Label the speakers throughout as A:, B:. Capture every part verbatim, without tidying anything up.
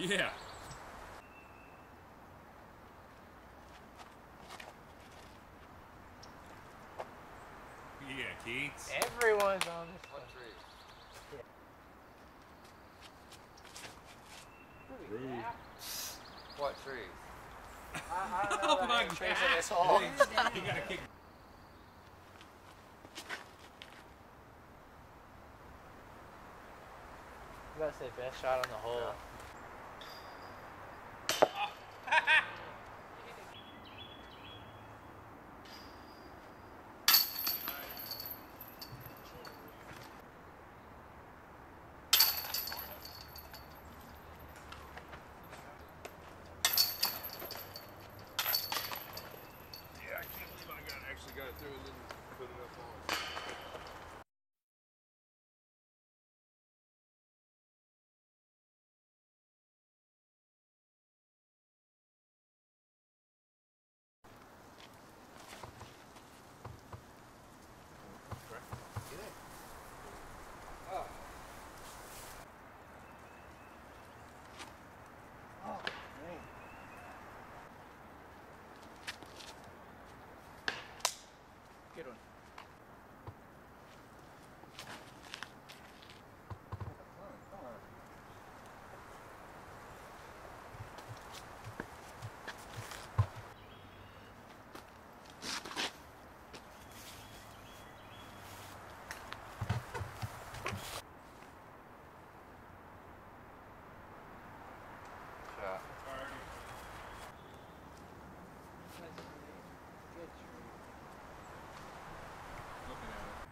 A: Yeah. Yeah, Keats.
B: Everyone's on this
C: What
B: one.
C: tree?
B: Yeah.
A: Rude.
C: What trees?
B: I, I don't know
A: Oh
B: about
A: my
B: any trees in
A: God.
B: this hole.
A: You gotta kick.
B: You gotta say best shot on the hole.
C: Yeah.
A: Yeah, I can't believe I got actually got it through and didn't put it up on.
B: Oh, man. Good one.
C: Yeah.
B: Good tree.
A: Looking at it.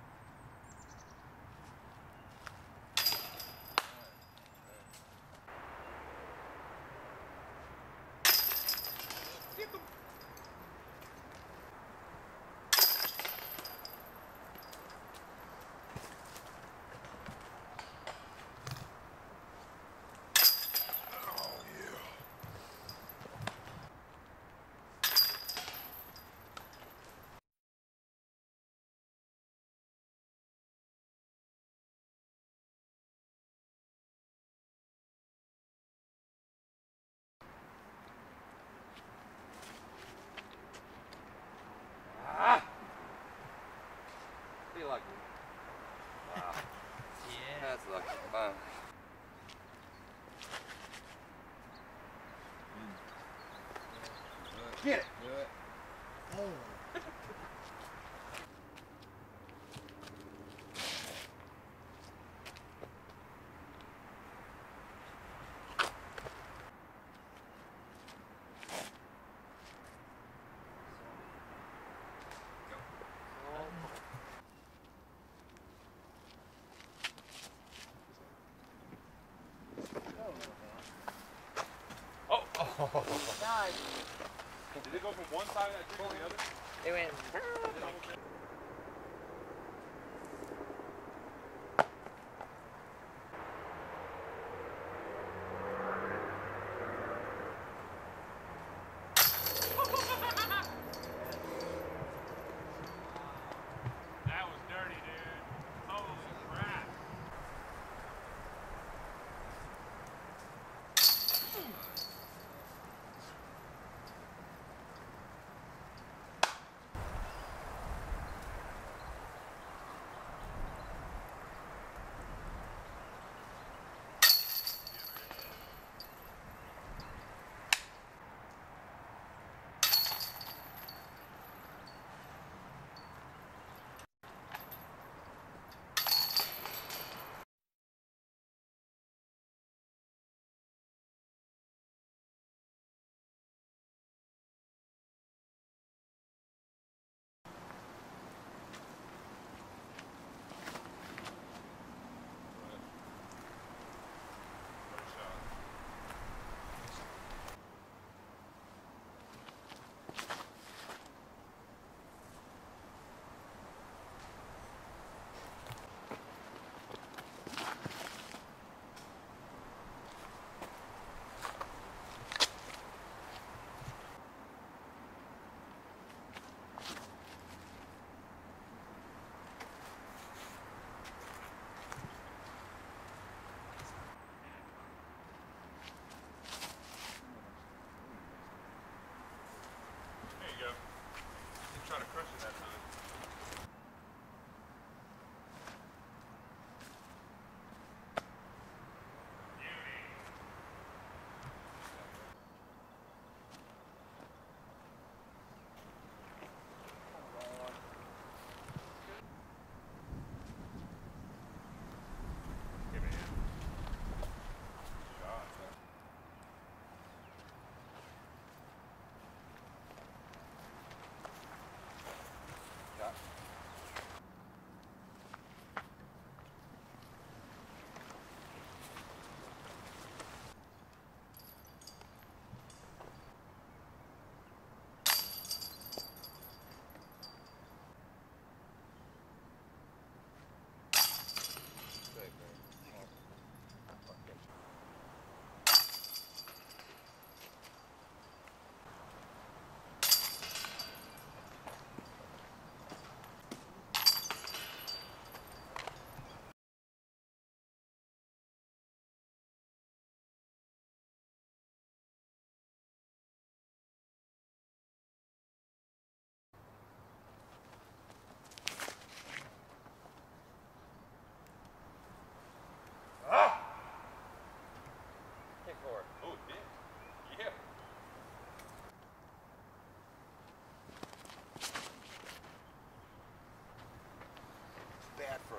C: Be lucky. Wow.
B: Yeah.
C: That's lucky. Wow.
B: Get it.
A: Do it.
B: Oh.
A: Oh, oh.
B: Nice.
A: Did it go from one side of that tree to the other?
B: They went.
A: That was dirty, dude. Holy crap.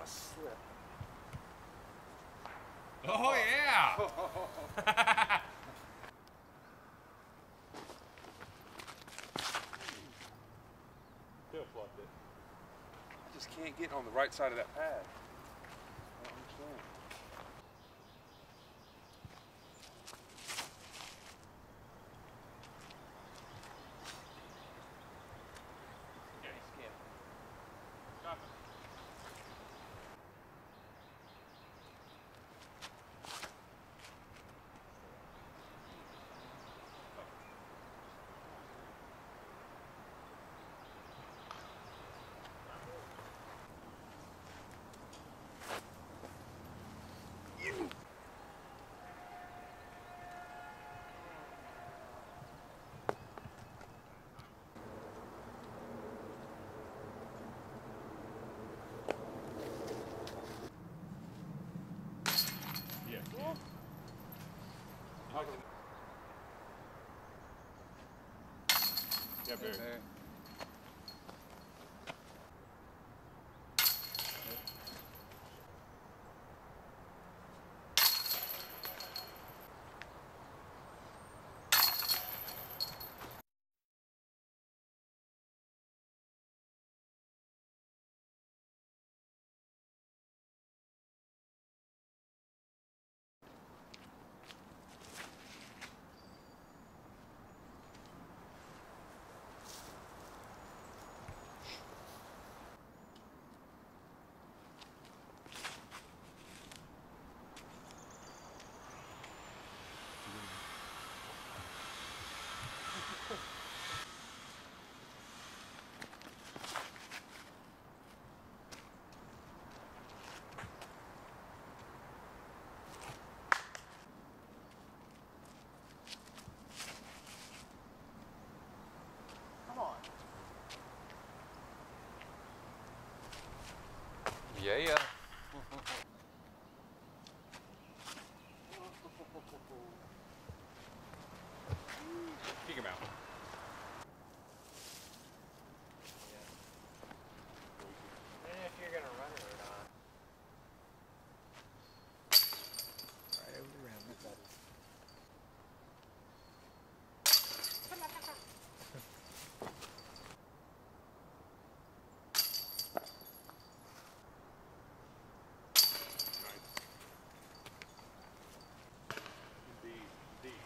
C: a slip.
A: Oh, yeah! Still fluffed it.
C: I just can't get on the right side of that pad. I don't understand.
A: Stop it. Yeah. Yeah, Barry.
C: There.
B: Come on.
C: Yeah, yeah.
A: Kick him out.
B: I don't know if you're gonna run it or not. Right over the rim.
A: Indeed, indeed.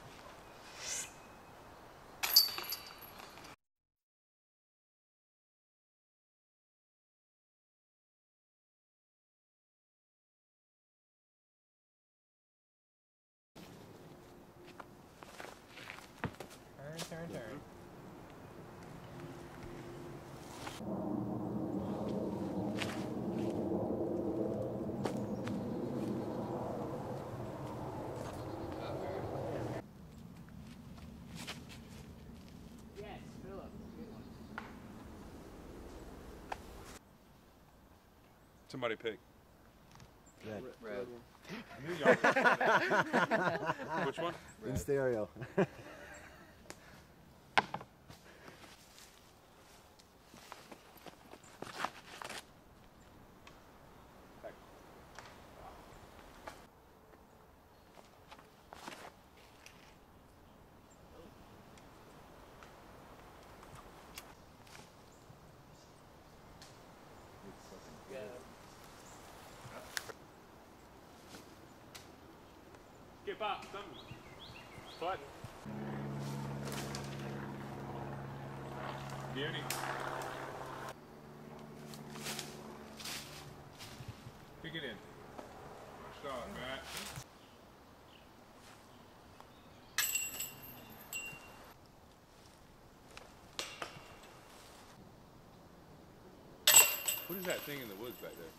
B: Turn, turn, turn. Yes, Philip. Good one.
A: Somebody pick.
D: Red.
C: Red.
A: I knew y'all were- Which one?
D: In stereo.
A: Skip up, something. Button. Beauty. Kick it in. Nice shot, Matt. What is that thing in the woods back there?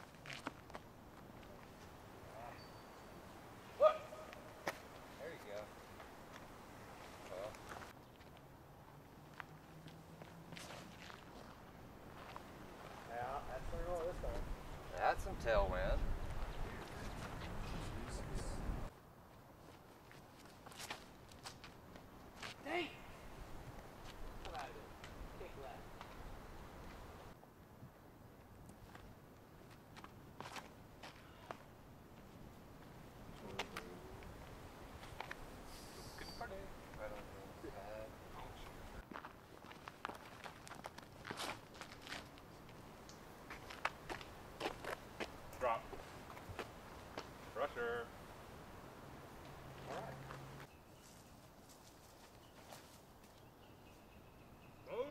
C: There you go. right on the pad.
A: Drop. Crusher.
C: All right.
A: Oh!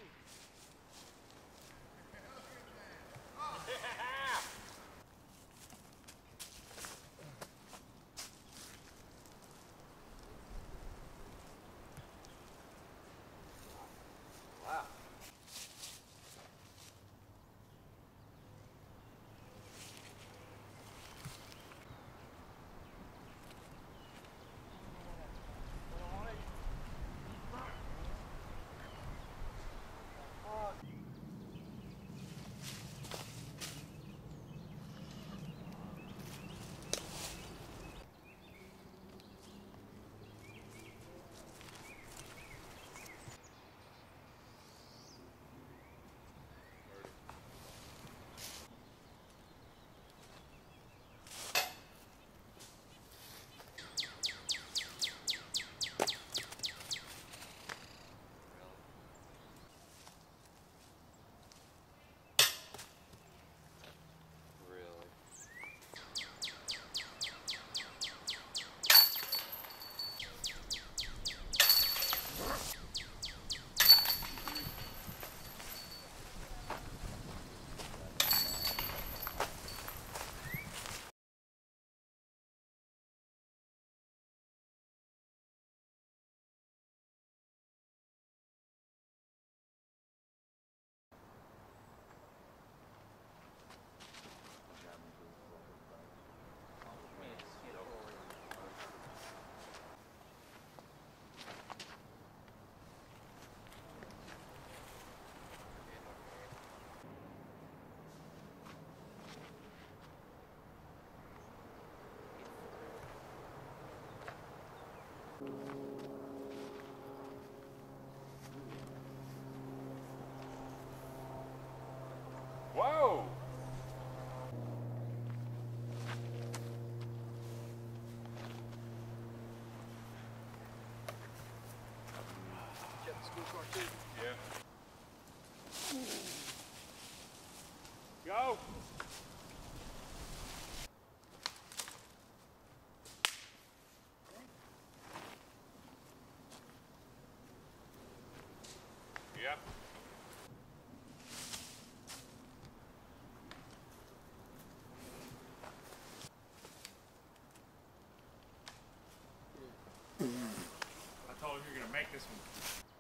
C: Wow. Really?
A: Whoa!
C: Check the school car too.
A: Yeah. Go! Yep. I told him you're gonna make this one.